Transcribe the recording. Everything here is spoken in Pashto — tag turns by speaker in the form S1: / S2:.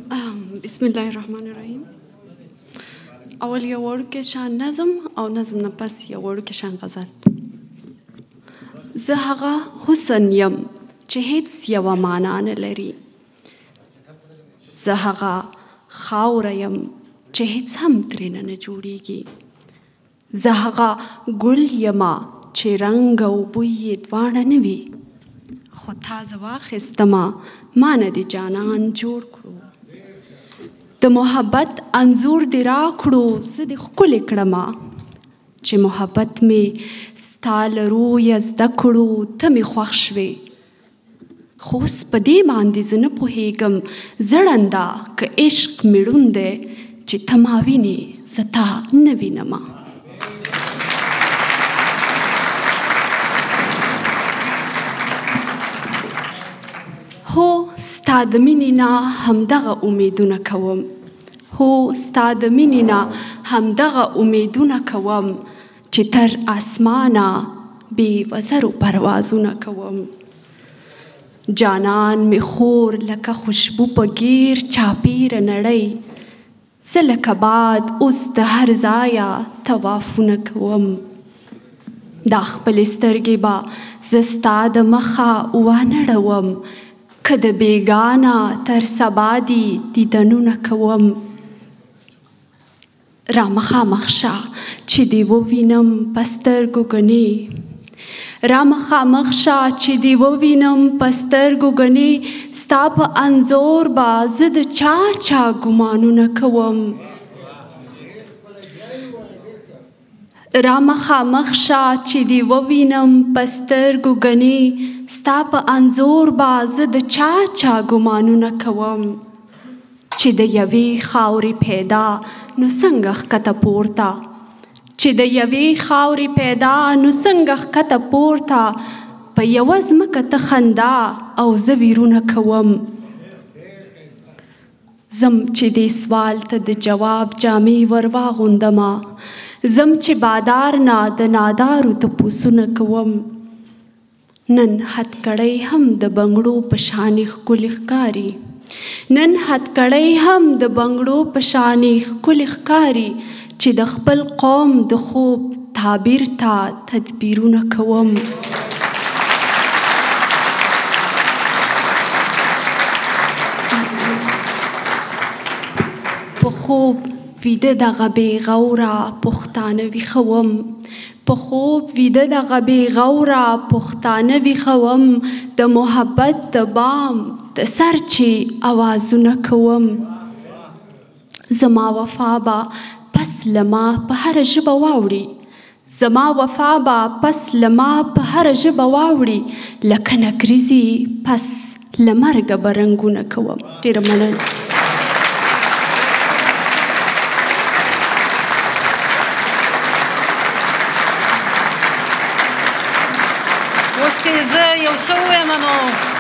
S1: بسم الله الرحمن الرحیم. اول یو وړوکی شان نظم او نظم نه پس یو وړوکی شان غزل. زه هغه حسن یم چې هیڅ یوه معنا نه لري. زه هغه خاوره یم چې هیڅ هم ترېنه نه جوړیږي. زه هغه ګل یمه چې رنګ او بوی یې دواړه نه وي. خو تا زه واخیستمه ما نه دې جانان جوړ کړو. د محبت انځور دې راکړو زه دې ښکلې کړمه. چې محبت مې ستا له رویه زده کړو ته مې خوښ شوې. خو اوس په دې باندې زه نه پوهېږم زړنده که عشق مې ړوند دی چې ته ما وینې زه تا نه وینمه. هو ستا د مینې نه همدغه امیدونه کوم. هو ستا د مینې نه همدغه امیدونه کوم چې تر اسمانه بې وزرو پروازونه کوم. جانان مې خور لکه خوشبو په گیر چاپیره نړۍ. زه لکه باد اوس د هر ځایه طوافونه کوم. دا خپلې سترګې به زه ستا د مخه وانړوم که د بیګانه تر سبا دي دیدنونه کوم. را مخامخ شه چې دې ووینم په سترګو ګنې. را مخامخ شه چې دې ووینم په سترګو ګنې. ستا په انځور به زه د چا چا ګمانونه کوم. را مخامخ شه چې دې ووینم په سترګو ګنې. ستا په انځور به زه د چا چا ګمانونه کوم. چې د یوې خاورې پیدا نو څنګه ښکته پورته. چې د یوې خاورې پیدا نو څنګه ښکته پورته. په یوه ځمکه ته خندا او زه ویرونه کوم. زم چې دې سوال ته د جواب جامې ور واغوندمه. زم چې بادار نه د نادارو تپوسونه کوم. نن هتکړۍ هم د بنګړو په شانې ښکلې ښکاري. نن هتکړۍ هم د بنګړو په شانې ښکلې ښکاري. چې د خپل قوم د خوب تعبیر ته تدبیرونه کوم. په خوب ویده دغه بې غوره پښتانه ویښوم. په خوب ویده دغه بې غوره پښتانه ویښوم. د محبت د بام د سر چې اوازونه کوم. زما وفا به پس له ما په هره ژبه واوړي. زما وفا به پس له ما په هره ژبه واوړي. لکه نکریزې پس له مرګه به رنګونه کوم. ډېره مننه.
S2: اوس که زه یو څه ووایم نو